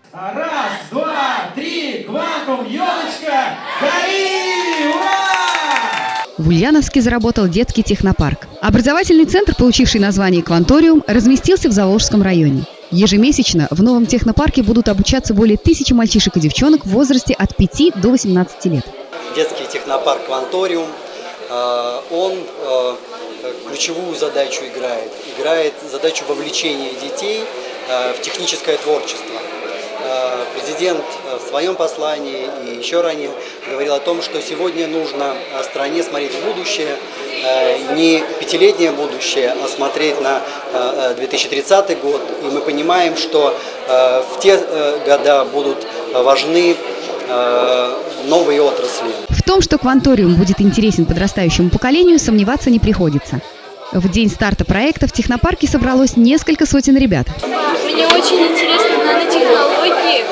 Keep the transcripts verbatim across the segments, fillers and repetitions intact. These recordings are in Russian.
Раз, два, три, квантум, елочка, гори! Ура! В Ульяновске заработал детский технопарк. Образовательный центр, получивший название «Кванториум», разместился в Заволжском районе. Ежемесячно в новом технопарке будут обучаться более тысячи мальчишек и девчонок в возрасте от пяти до восемнадцати лет. Детский технопарк «Кванториум», он ключевую задачу играет. Играет задачу вовлечения детей в техническое творчество. Президент в своем послании и еще ранее говорил о том, что сегодня нужно стране смотреть в будущее, не пятилетнее будущее, а смотреть на две тысячи тридцатый год. И мы понимаем, что в те года будут важны новые отрасли. В том, что «Кванториум» будет интересен подрастающему поколению, сомневаться не приходится. В день старта проекта в технопарке собралось несколько сотен ребят. Мне очень интересны нанотехнологии.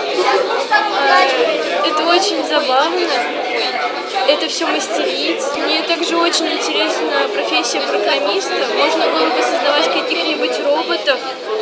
Это очень забавно. Это все мастерить. Мне также очень интересна профессия программиста. Можно было бы создавать каких-нибудь роботов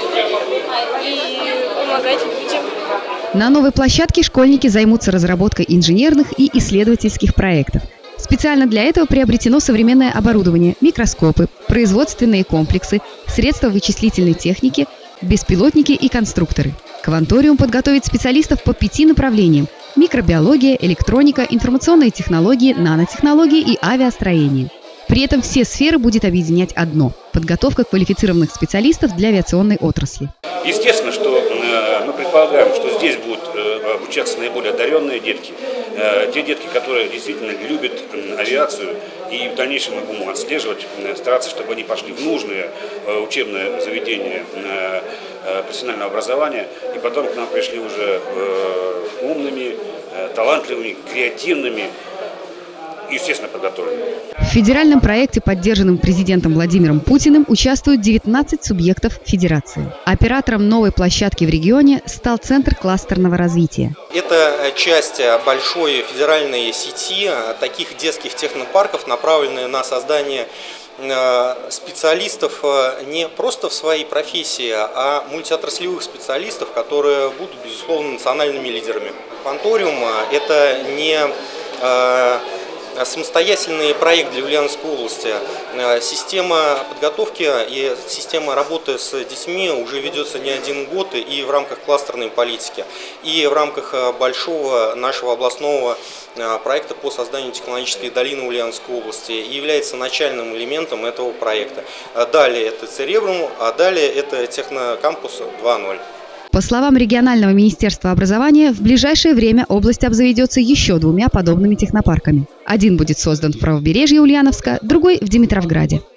и помогать людям. На новой площадке школьники займутся разработкой инженерных и исследовательских проектов. Специально для этого приобретено современное оборудование, микроскопы, производственные комплексы, средства вычислительной техники, беспилотники и конструкторы. «Кванториум» подготовит специалистов по пяти направлениям – микробиология, электроника, информационные технологии, нанотехнологии и авиастроение. При этом все сферы будет объединять одно – подготовка квалифицированных специалистов для авиационной отрасли. Естественно, что мы предполагаем, что здесь будут обучаться наиболее одаренные детки, те детки, которые действительно любят авиацию, и в дальнейшем мы будем отслеживать, стараться, чтобы они пошли в нужное учебное заведение профессионального образования, и потом к нам пришли уже умными, талантливыми, креативными, естественно, подготовленными. В федеральном проекте, поддержанном президентом Владимиром Путиным, участвуют девятнадцать субъектов федерации. Оператором новой площадки в регионе стал Центр кластерного развития. Это часть большой федеральной сети таких детских технопарков, направленная на создание специалистов не просто в своей профессии, а мультиотраслевых специалистов, которые будут, безусловно, национальными лидерами. «Кванториум» – это не самостоятельный проект для Ульяновской области. Система подготовки и система работы с детьми уже ведется не один год и в рамках кластерной политики, и в рамках большого нашего областного проекта по созданию технологической долины Ульяновской области и является начальным элементом этого проекта. Далее это «Церебрум», а далее это «Технокампус два ноль». По словам регионального министерства образования, в ближайшее время область обзаведется еще двумя подобными технопарками. Один будет создан в правобережье Ульяновска, другой в Димитровграде.